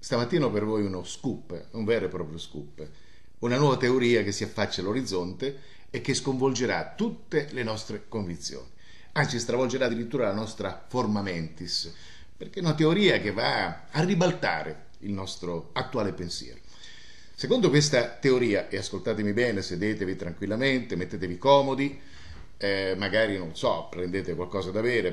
Stamattina ho per voi uno scoop, un vero e proprio scoop, una nuova teoria che si affaccia all'orizzonte e che sconvolgerà tutte le nostre convinzioni, anzi stravolgerà addirittura la nostra forma mentis, perché è una teoria che va a ribaltare il nostro attuale pensiero. Secondo questa teoria, e ascoltatemi bene, sedetevi tranquillamente, mettetevi comodi, magari, non so, prendete qualcosa da bere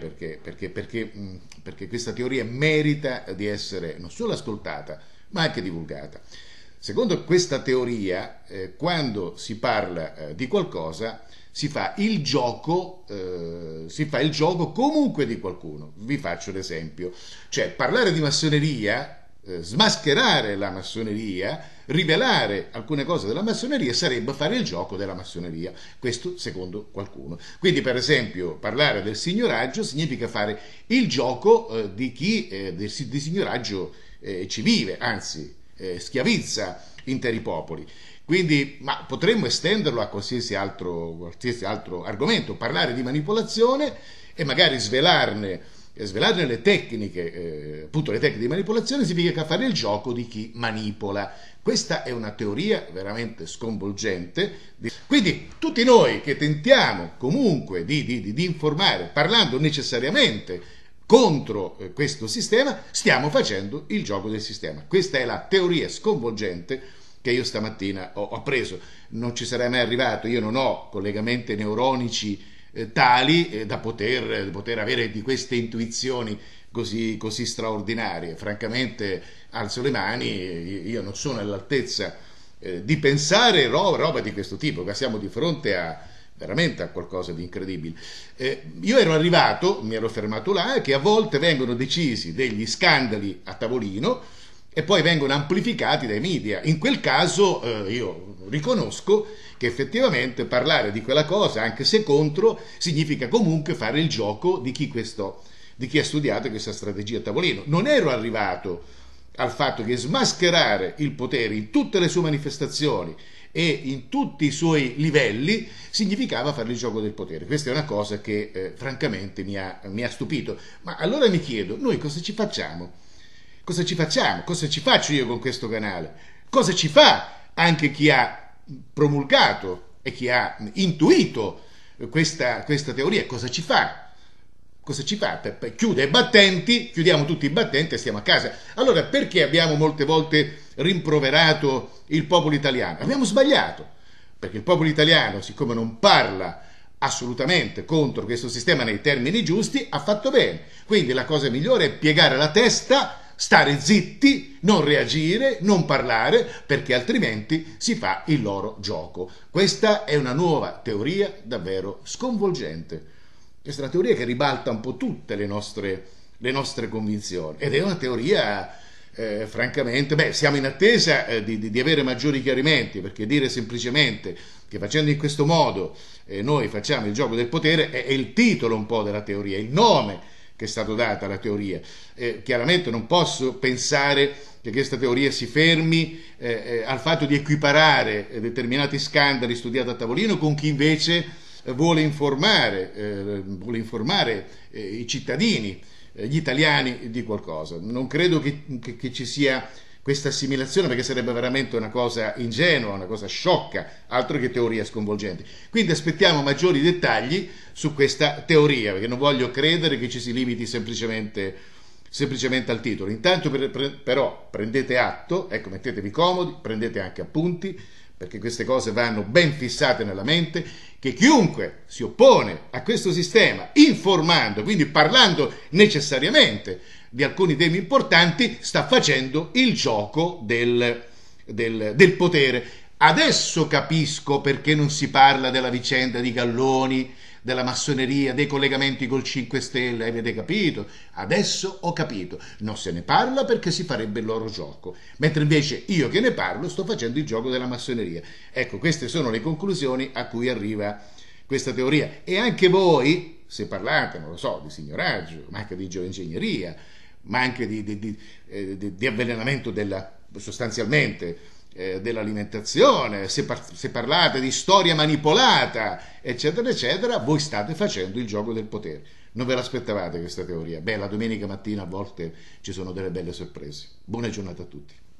perché questa teoria merita di essere non solo ascoltata, ma anche divulgata. Secondo questa teoria, quando si parla di qualcosa, si fa il gioco comunque di qualcuno. Vi faccio l'esempio. Cioè, parlare di massoneria, smascherare la massoneria, rivelare alcune cose della massoneria sarebbe fare il gioco della massoneria, questo secondo qualcuno. Quindi, per esempio, parlare del signoraggio significa fare il gioco di chi di signoraggio ci vive, anzi schiavizza interi popoli. Quindi, ma potremmo estenderlo a qualsiasi altro argomento, parlare di manipolazione e magari svelarne le tecniche, appunto le tecniche di manipolazione significa fare il gioco di chi manipola. Questa è una teoria veramente sconvolgente. Quindi tutti noi che tentiamo comunque di informare, parlando necessariamente contro questo sistema, stiamo facendo il gioco del sistema. Questa è la teoria sconvolgente che io stamattina ho appreso. Non ci sarei mai arrivato, io non ho collegamenti neuronici tali da poter avere di queste intuizioni così straordinarie. Francamente alzo le mani, io non sono all'altezza di pensare roba di questo tipo, che siamo di fronte veramente a qualcosa di incredibile. Io ero arrivato, mi ero fermato là, che a volte vengono decisi degli scandali a tavolino e poi vengono amplificati dai media. In quel caso io riconosco che effettivamente parlare di quella cosa, anche se contro, significa comunque fare il gioco di chi ha studiato questa strategia a tavolino. Non ero arrivato al fatto che smascherare il potere in tutte le sue manifestazioni e in tutti i suoi livelli significava fare il gioco del potere. Questa è una cosa che francamente mi ha stupito. Ma allora mi chiedo, noi cosa ci facciamo? Cosa ci facciamo? Cosa ci faccio io con questo canale? Cosa ci fa anche chi ha promulgato e chi ha intuito questa teoria? Cosa ci fa? Cosa ci fa? Chiude i battenti, chiudiamo tutti i battenti e stiamo a casa. Allora, perché abbiamo molte volte rimproverato il popolo italiano? Abbiamo sbagliato, perché il popolo italiano, siccome non parla assolutamente contro questo sistema nei termini giusti, ha fatto bene. Quindi la cosa migliore è piegare la testa, stare zitti, non reagire, non parlare, perché altrimenti si fa il loro gioco. Questa è una nuova teoria davvero sconvolgente. Questa è una teoria che ribalta un po' tutte le nostre convinzioni ed è una teoria francamente, siamo in attesa di avere maggiori chiarimenti, perché dire semplicemente che facendo in questo modo noi facciamo il gioco del potere è il titolo un po' della teoria, il nome che è stato dato alla teoria. Chiaramente non posso pensare che questa teoria si fermi al fatto di equiparare determinati scandali studiati a tavolino con chi invece vuole informare i cittadini, gli italiani di qualcosa. Non credo che ci sia questa assimilazione, perché sarebbe veramente una cosa ingenua, una cosa sciocca, altro che teoria sconvolgente. Quindi aspettiamo maggiori dettagli su questa teoria, perché non voglio credere che ci si limiti semplicemente al titolo. Intanto però prendete atto, ecco, mettetevi comodi, prendete anche appunti, perché queste cose vanno ben fissate nella mente, che chiunque si oppone a questo sistema, informando, quindi parlando necessariamente di alcuni temi importanti, sta facendo il gioco del potere. Adesso capisco perché non si parla della vicenda di Galloni, della massoneria, dei collegamenti col 5 Stelle, avete capito? Adesso ho capito. Non se ne parla perché si farebbe il loro gioco, mentre invece io che ne parlo sto facendo il gioco della massoneria. Ecco, queste sono le conclusioni a cui arriva questa teoria. E anche voi, se parlate, non lo so, di signoraggio, ma anche di geoingegneria, ma anche di avvelenamento sostanzialmente dell'alimentazione, se parlate di storia manipolata, eccetera, eccetera, voi state facendo il gioco del potere. Non ve l'aspettavate questa teoria? Beh, la domenica mattina a volte ci sono delle belle sorprese. Buona giornata a tutti.